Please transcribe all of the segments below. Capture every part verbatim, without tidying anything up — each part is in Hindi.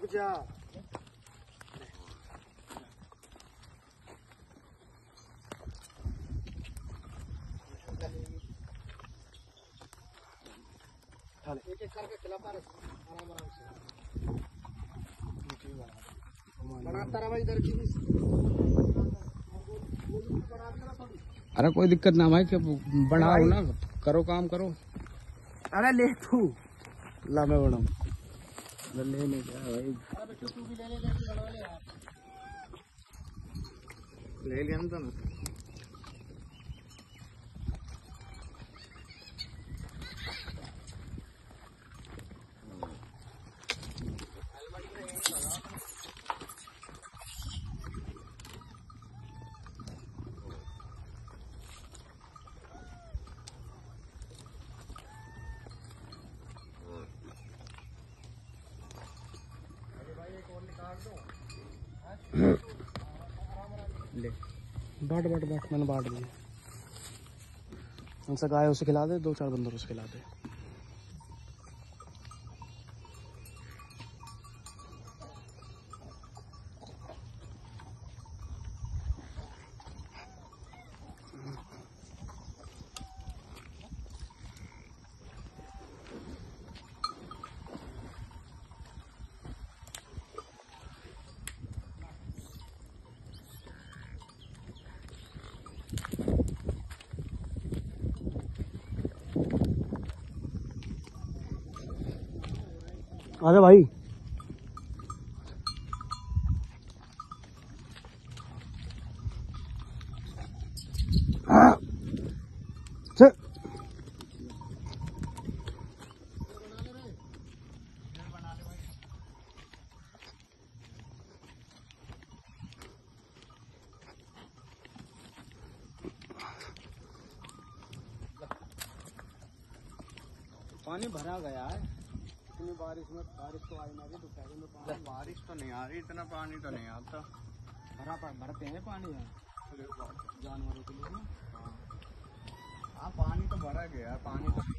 जा। एक एक करके खिला पा रहे आराम आराम से बनाता रहा भाई इधर की। अरे कोई दिक्कत ना भाई, बढ़ाओ ना, करो काम करो। अरे ले तू ला मैं बनाऊं ले नहीं गया भाई। तू भी ले ले ले लिया ना। ले बाट बाट बाट मैंने बांट दिया। उनसे गाय उसे खिला दे, दो चार बंदर उसे खिला दे। आजा भाई। चल पानी भरा गया है। इतनी बारिश में, बारिश तो आई ना रही दोपहर में पानी। बारिश तो नहीं आ रही, इतना पानी तो नहीं आता। भरा भरते हैं पानी यहाँ जानवरों के लिए ना। हाँ पानी तो भरा गया, पानी तो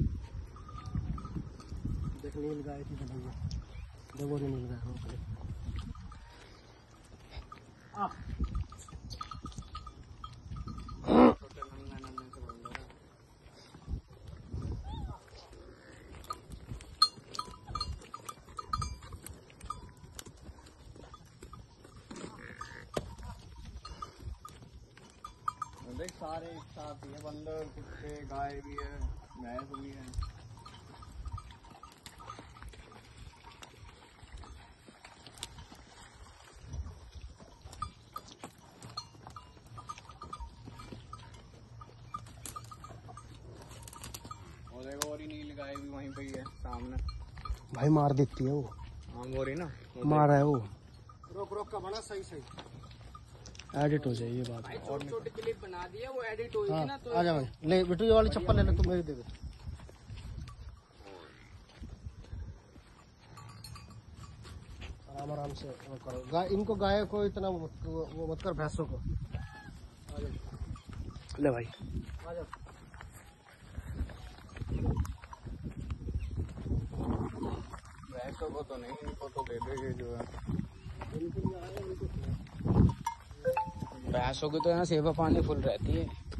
देख नील गाय की बनी है, देखो नील गाय हो गई। देख सारे एक साथ ही है, बंदर, कुत्ते, गाय भी है, भैंस भी है। और देखो और ही नील गाय भी वहीं पे ही है सामने। भाई मार देती है वो। हाँ वो रही ना, मार है वो। रोक रोक का बना सही सही एडिट हो जाए ये बात। छोटे छोटे क्लिप बना दिए, वो एडिट होगी हाँ, ना तो। आजा भाई ले बिट्टू ये वाली चप्पल ले ले, तू मेरी दे दे। आराम आराम से वो करो। गाय इनको गाय को इतना मत वो मत कर, भैंसों को। ले भाई आजा। भैंसों को तो नहीं, इनको तो दे देंगे जो है। भैंसों की तो यहाँ सेवा पानी फुल रहती है।